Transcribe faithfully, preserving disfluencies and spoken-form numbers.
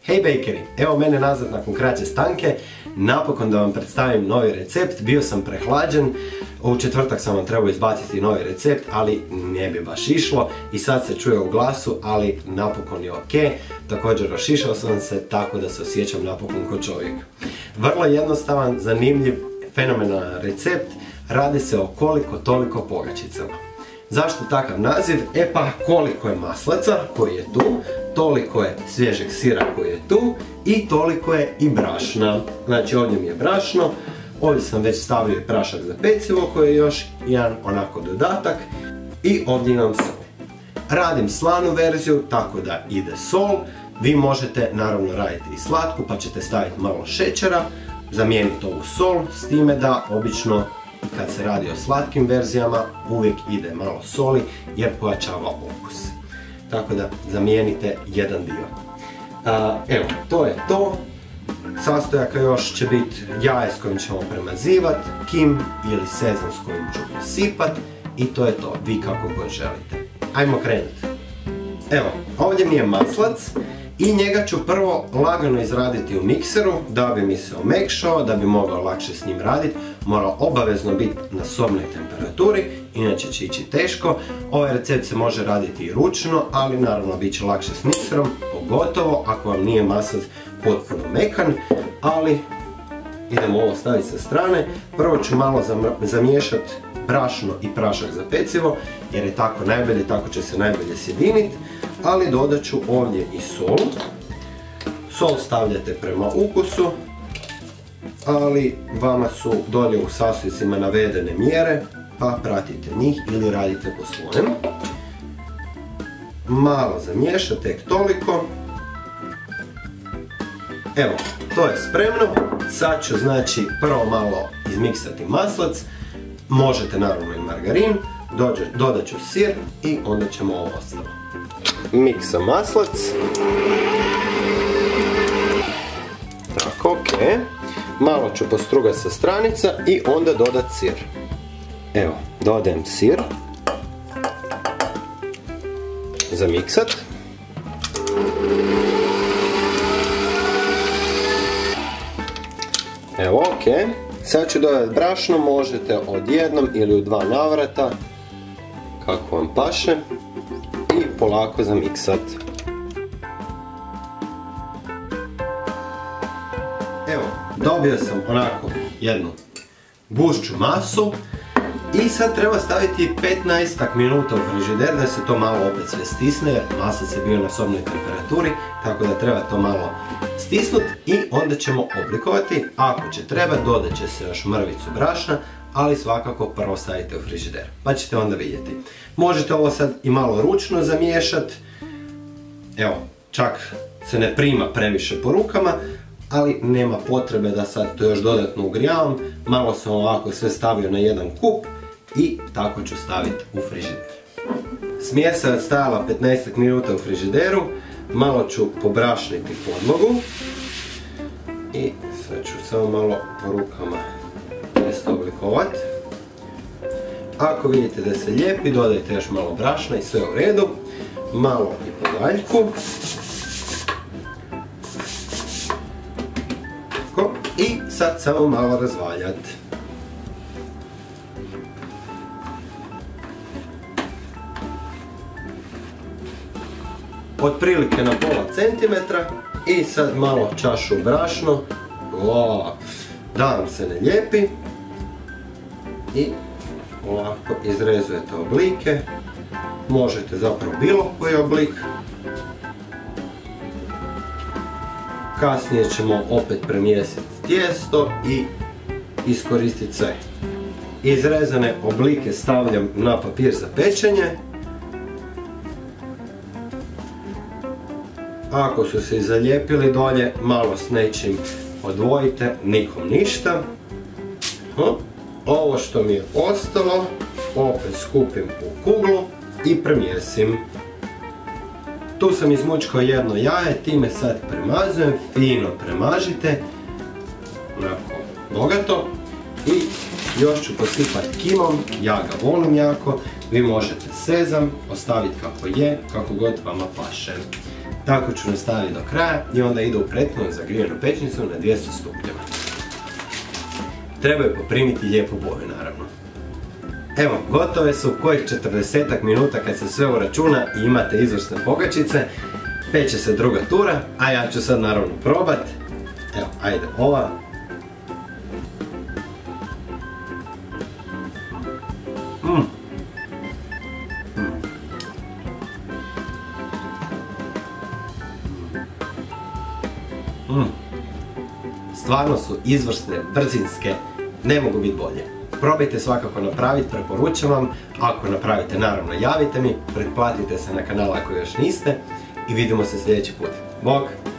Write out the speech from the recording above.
Hej bakeri, evo mene nazad nakon kraće stanke, napokon da vam predstavim novi recept. Bio sam prehlađen, u četvrtak sam vam trebao izbaciti novi recept, ali ne bi baš išlo i sad se čuje u glasu, ali napokon je ok. Također rašišao sam se tako da se osjećam napokon ko čovjek. Vrlo jednostavan, zanimljiv, fenomenalan recept, radi se o koliko toliko pogačicama. Zašto takav naziv? E pa koliko je maslaca koji je tu, toliko je svježeg sira koji je tu i toliko je i brašna. Znači ovdje mi je brašno, ovdje sam već stavio i prašak za pecivo koji je još jedan onako dodatak i ovdje imam sol. Radim slanu verziju tako da ide sol, vi možete naravno raditi i slatku pa ćete staviti malo šećera, zamijeniti ovu sol s time da obično kad se radi o slatkim verzijama uvijek ide malo soli jer pojačava okus. Tako da zamijenite jedan dio. A, evo, to je to. Sastojaka još će biti jaje s kojim ćemo premazivat, kim ili sezam s kojim ću posipat i to je to, vi kako god želite. Ajmo krenuti. Evo, ovdje mi je maslac i njega ću prvo lagano izraditi u mikseru da bi mi se omekšao, da bi mogao lakše s njim raditi. Mora obavezno biti na sobnoj temperaturi, inače će ići teško. Ovaj recept se može raditi i ručno, ali naravno bit će lakše s mikserom, pogotovo ako vam nije maslac potpuno mekan, ali idemo ovo staviti sa strane. Prvo ću malo zamiješati brašno i prašak za pecivo, jer je tako najbolje, tako će se najbolje sjediniti, ali dodat ću ovdje i sol. Sol stavljate prema ukusu, ali vama su dolje u sastojcima navedene mjere, pa pratite njih ili radite po svojem. Malo zamiješati, tek toliko. Evo, to je spremno. Sad ću znači prvo malo izmiksati maslac, možete naravno i margarin, dodat ću sir i onda ćemo ovo ostalo. Miksam maslac. Tako, ok. Malo ću postrugati sa stranica i onda dodat sir. Evo, dodajem sir. Zamiksat. Evo, ok. Sad ću dodati brašno, možete odjednom ili u dva navrata, kako vam paše. I polako zamiksat. Evo, dobio sam onako jednu gušću masu i sad treba staviti petnaestak minuta u frižider da se to malo opet sve stisne, jer maslac je bio na sobnoj temperaturi, tako da treba to malo stisnuti i onda ćemo oblikovati. Ako će treba, dodat će se još mrvicu brašna, ali svakako prvo stavite u frižider, pa ćete onda vidjeti. Možete ovo sad i malo ručno zamiješati, evo, čak se ne prima previše po rukama, ali nema potrebe da sad to još dodatno ugrijavam, malo sam ovako sve stavio na jedan kup i tako ću staviti u frižider. Smjesa je stajala petnaestak minuta u frižideru, malo ću pobrašniti podlogu i sad ću samo malo po rukama isto oblikovati. Ako vidite da se lijepi, dodajte još malo brašna i sve u redu. Malo i podaljku. I sad samo malo razvaljati. Otprilike na pola centimetra i sad malo čašu brašno. Da vam se ne lijepi. I ovako izrezujete oblike. Možete zapravo bilo koji oblik. Kasnije ćemo opet premjestiti tijesto i iskoristiti sve. Izrezane oblike stavljam na papir za pečenje. Ako su se zalijepili dolje, malo s nečim odvojite, nikom ništa. Ovo što mi je ostalo, opet skupim u kuglu i premjesim. Tu sam izmučkao jedno jaje, time sad premazujem, fino premažite, onako bogato. I još ću posipati kimom, ja ga volim jako, vi možete sezam ostaviti kako je, kako god vama paše. Tako ću nastaviti do kraja i onda ide u prethodno zagrijanu pećnicu na dvjesto stupnjeva. Treba je poprimiti lijepu boju, naravno. Evo, gotove su kojih četrdesetak minuta kad se sve uračuna i imate izvrsne pogačice. Peće se druga tura, a ja ću sad naravno probat. Evo, ajde ova. Mm. Mm. Mm. Stvarno su izvrsne, brzinske, ne mogu biti bolje. Probajte svakako napraviti, preporučujem vam. Ako napravite, naravno javite mi, pretplatite se na kanal ako još niste i vidimo se sljedeći put. Bog!